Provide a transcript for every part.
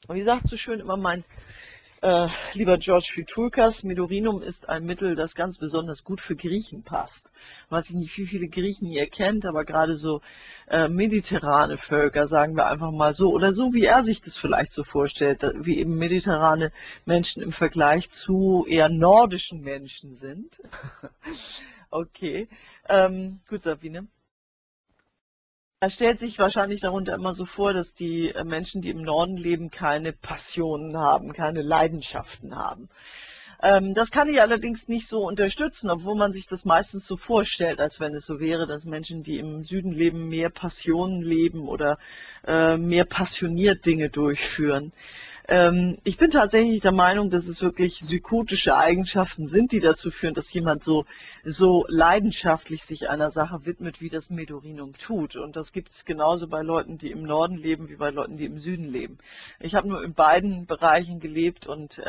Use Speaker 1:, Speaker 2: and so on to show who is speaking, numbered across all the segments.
Speaker 1: Wie sagt so schön immer mein lieber George Fitulkas, Medurinum ist ein Mittel, das ganz besonders gut für Griechen passt. Weiß ich nicht, wie viele Griechen ihr kennt, aber gerade so mediterrane Völker, sagen wir einfach mal so, oder so, wie er sich das vielleicht so vorstellt, wie eben mediterrane Menschen im Vergleich zu eher nordischen Menschen sind. Okay, gut, Sabine. Er stellt sich wahrscheinlich darunter immer so vor, dass die Menschen, die im Norden leben, keine Passionen haben, keine Leidenschaften haben. Das kann ich allerdings nicht so unterstützen, obwohl man sich das meistens so vorstellt, als wenn es so wäre, dass Menschen, die im Süden leben, mehr Passionen leben oder mehr passioniert Dinge durchführen. Ich bin tatsächlich der Meinung, dass es wirklich psychotische Eigenschaften sind, die dazu führen, dass jemand so leidenschaftlich sich einer Sache widmet, wie das Medurinum tut. Und das gibt es genauso bei Leuten, die im Norden leben, wie bei Leuten, die im Süden leben. Ich habe nur in beiden Bereichen gelebt und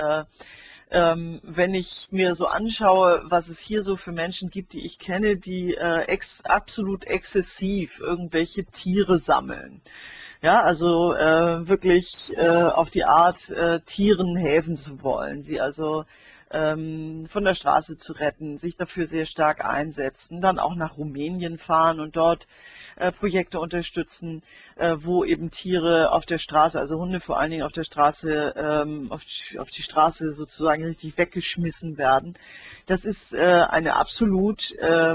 Speaker 1: wenn ich mir so anschaue, was es hier so für Menschen gibt, die ich kenne, die absolut exzessiv irgendwelche Tiere sammeln. Ja, also wirklich auf die Art, Tieren helfen zu wollen, sie also von der Straße zu retten, sich dafür sehr stark einsetzen, dann auch nach Rumänien fahren und dort Projekte unterstützen, wo eben Tiere auf der Straße, also Hunde vor allen Dingen auf der Straße, auf die Straße sozusagen richtig weggeschmissen werden. Das ist eine absolut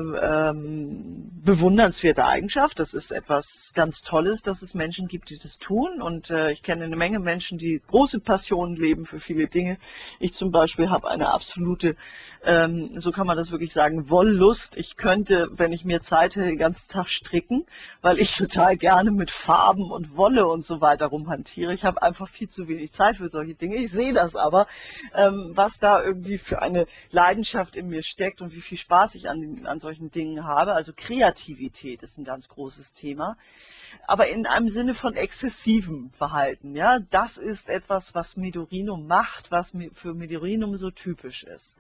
Speaker 1: bewundernswerte Eigenschaft. Das ist etwas ganz Tolles, dass es Menschen gibt, die das tun. Und ich kenne eine Menge Menschen, die große Passionen leben für viele Dinge. Ich zum Beispiel habe eine absolute, so kann man das wirklich sagen, Wollust. Ich könnte, wenn ich mir Zeit hätte, den ganzen Tag stricken, weil ich total gerne mit Farben und Wolle und so weiter rumhantiere. Ich habe einfach viel zu wenig Zeit für solche Dinge. Ich sehe das aber, was da irgendwie für eine Leidenschaft in mir steckt und wie viel Spaß ich an solchen Dingen habe. Also Kreativität ist ein ganz großes Thema, aber in einem Sinne von exzessivem Verhalten. Ja, das ist etwas, was Medurinum macht, was für Medurinum so typisch ist.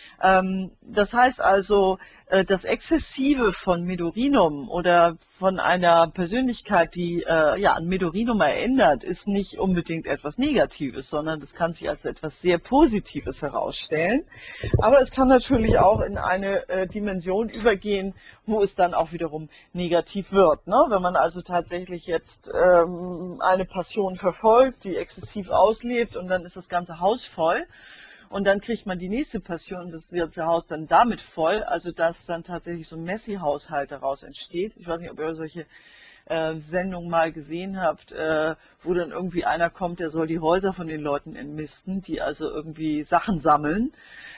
Speaker 1: Das heißt also, das Exzessive von Medurinum oder von einer Persönlichkeit, die ja, an Medurinum erinnert, ist nicht unbedingt etwas Negatives, sondern das kann sich als etwas sehr Positives herausstellen. Aber es kann natürlich auch in eine Dimension übergehen, wo es dann auch wiederum negativ wird. Ne? Wenn man also tatsächlich jetzt eine Passion verfolgt, die exzessiv auslebt und dann ist das ganze Haus voll. Und dann kriegt man die nächste Passion und das ganze Haus dann damit voll, also dass dann tatsächlich so ein Messi-Haushalt daraus entsteht. Ich weiß nicht, ob ihr solche Sendungen mal gesehen habt, wo dann irgendwie einer kommt, der soll die Häuser von den Leuten entmisten, die also irgendwie Sachen sammeln.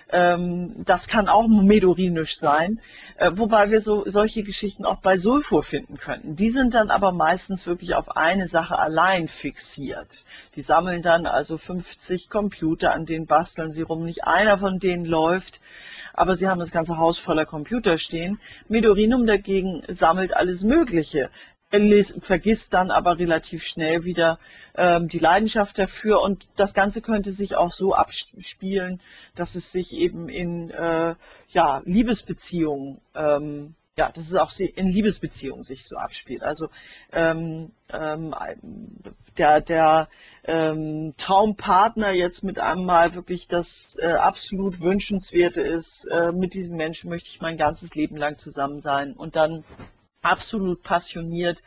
Speaker 1: Das kann auch medurinisch sein, wobei wir solche Geschichten auch bei Sulfur finden könnten. Die sind dann aber meistens wirklich auf eine Sache allein fixiert. Die sammeln dann also 50 Computer, an denen basteln sie rum. Nicht einer von denen läuft, aber sie haben das ganze Haus voller Computer stehen. Medurinum dagegen sammelt alles Mögliche. Vergisst dann aber relativ schnell wieder die Leidenschaft dafür und das Ganze könnte sich auch so abspielen, dass es sich eben in ja, Liebesbeziehungen, ja, dass es auch in Liebesbeziehungen sich so abspielt. Also der Traumpartner jetzt mit einem Mal wirklich das absolut Wünschenswerte ist, mit diesem Menschen möchte ich mein ganzes Leben lang zusammen sein und dann absolut passioniert,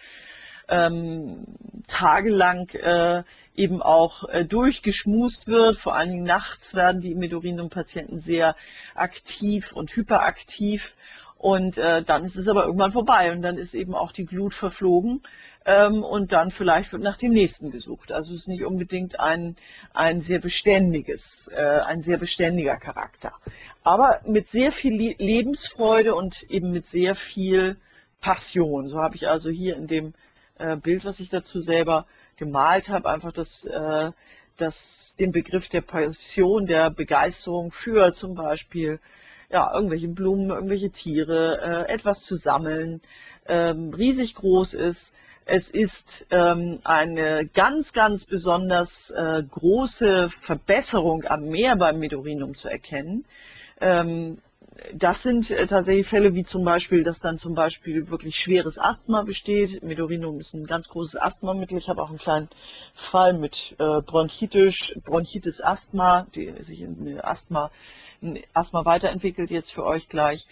Speaker 1: tagelang eben auch durchgeschmust wird. Vor allen Dingen nachts werden die Medurinum-Patienten sehr aktiv und hyperaktiv. Und dann ist es aber irgendwann vorbei und dann ist eben auch die Glut verflogen und dann vielleicht wird nach dem nächsten gesucht. Also es ist nicht unbedingt ein sehr ein sehr beständiger Charakter. Aber mit sehr viel Lebensfreude und eben mit sehr viel Passion. So habe ich also hier in dem Bild, was ich dazu selber gemalt habe, einfach den Begriff der Passion, der Begeisterung für zum Beispiel ja, irgendwelche Blumen, irgendwelche Tiere, etwas zu sammeln, riesig groß ist. Es ist eine ganz, ganz besonders große Verbesserung am Meer beim Medurinum zu erkennen. Das sind tatsächlich Fälle wie zum Beispiel, dass dann zum Beispiel wirklich schweres Asthma besteht. Medorinum ist ein ganz großes Asthmamittel. Ich habe auch einen kleinen Fall mit Bronchitis Asthma, die sich in Asthma weiterentwickelt jetzt für euch gleich.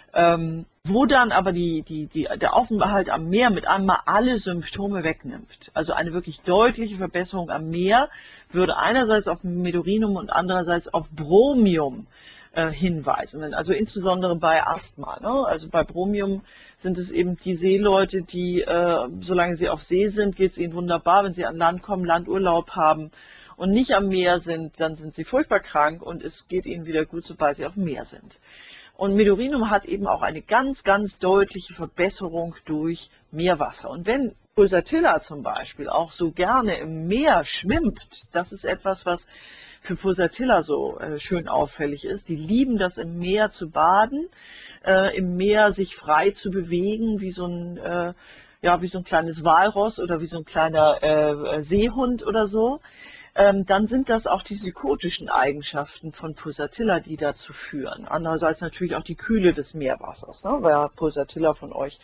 Speaker 1: Wo dann aber der Aufenthalt am Meer mit einmal alle Symptome wegnimmt. Also eine wirklich deutliche Verbesserung am Meer würde einerseits auf Medorinum und andererseits auf Bromium hinweisen. Also insbesondere bei Asthma. Ne? Also bei Bromium sind es eben die Seeleute, die, solange sie auf See sind, geht es ihnen wunderbar. Wenn sie an Land kommen, Landurlaub haben und nicht am Meer sind, dann sind sie furchtbar krank und es geht ihnen wieder gut, sobald sie auf dem Meer sind. Und Medorinum hat eben auch eine ganz, ganz deutliche Verbesserung durch Meerwasser. Und wenn Pulsatilla zum Beispiel auch so gerne im Meer schwimmt, das ist etwas, was für Pulsatilla so schön auffällig ist. Die lieben das im Meer zu baden, im Meer sich frei zu bewegen, wie so ein kleines Walross oder wie so ein kleiner Seehund oder so. Dann sind das auch die psychotischen Eigenschaften von Pulsatilla, die dazu führen. Andererseits natürlich auch die Kühle des Meerwassers. Ne? Wer Pulsatilla von euch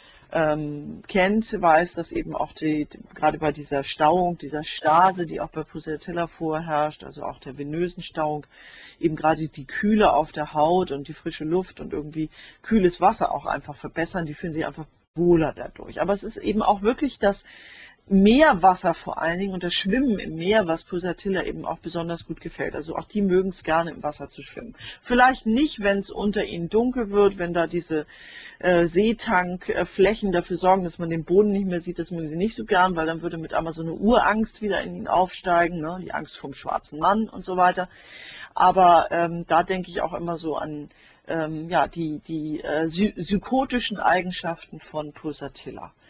Speaker 1: kennt, weiß, dass eben auch gerade bei dieser Stauung, dieser Stase, die auch bei Pulsatilla vorherrscht, also auch der venösen Stauung, eben gerade die Kühle auf der Haut und die frische Luft und irgendwie kühles Wasser auch einfach verbessern. Die fühlen sich einfach wohler dadurch. Aber es ist eben auch wirklich das Meerwasser vor allen Dingen und das Schwimmen im Meer, was Pulsatilla eben auch besonders gut gefällt. Also auch die mögen es gerne im Wasser zu schwimmen. Vielleicht nicht, wenn es unter ihnen dunkel wird, wenn da diese Seetankflächen dafür sorgen, dass man den Boden nicht mehr sieht, das mögen sie nicht so gern, weil dann würde mit einmal so eine Urangst wieder in ihnen aufsteigen, ne? Die Angst vom schwarzen Mann und so weiter. Aber da denke ich auch immer so an die psychotischen Eigenschaften von Pulsatilla.